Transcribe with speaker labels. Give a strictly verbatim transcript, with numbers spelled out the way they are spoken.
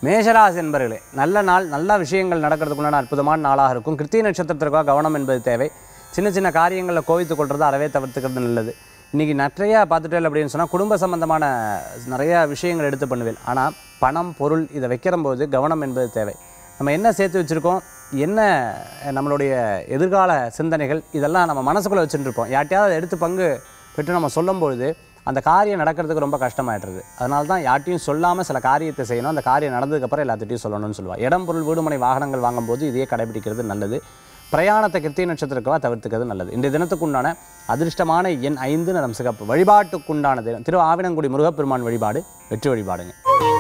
Speaker 1: மேஷராசி என்பர்களே, நல்ல நாள், நல்ல விஷயங்கள் நடக்கிறதுக்குள்ளான அற்புதமான நாளாக இருக்கும். கிருத்திகை நட்சத்திரத்திற்காக கவனம் என்பது தேவை. சின்ன சின்ன காரியங்களில் கோவித்து கொள்வது அறவே தவிர்த்துக்கிறது நல்லது. இன்றைக்கி நிறையா பார்த்துட்டேன் அப்படின்னு சொன்னால் குடும்ப சம்பந்தமான நிறையா விஷயங்கள் எடுத்து பண்ணுவேன். ஆனால் பணம் பொருள் இதை வைக்கிறம்போது கவனம் என்பது தேவை. நம்ம என்ன சேர்த்து வச்சுருக்கோம், என்ன நம்மளுடைய எதிர்கால சிந்தனைகள், இதெல்லாம் நம்ம மனசுக்குள்ளே வச்சுட்டுருப்போம். யார்ட்டையாவது எடுத்து பங்கு பெற்று நம்ம சொல்லும்பொழுது அந்த காரியம் நடக்கிறதுக்கு ரொம்ப கஷ்டமாயிடுறது. அதனால தான் யார்ட்டையும் சொல்லாமல் சில காரியத்தை செய்யணும். அந்த காரியம் நடந்ததுக்கப்புறம் எல்லாத்திட்டையும் சொல்லணும்னு சொல்லுவாள். இடம் பொருள் வீடுமனை வாகனங்கள் வாங்கும்போது இதையே கடைபிடிக்கிறது நல்லது. பிரயாணத்தை கிருத்திகை நட்சத்திரக்காக தவிர்த்துக்கிறது நல்லது. இன்றைய தினத்துக்குண்டான அதிர்ஷ்டமான எண் ஐந்து, நிறம் சிகப்பு. வழிபாட்டுக்குண்டான தினம் திரு ஆவினங்குடி முருகப்பெருமான் வழிபாடு வெற்றி வழிபாடுங்க.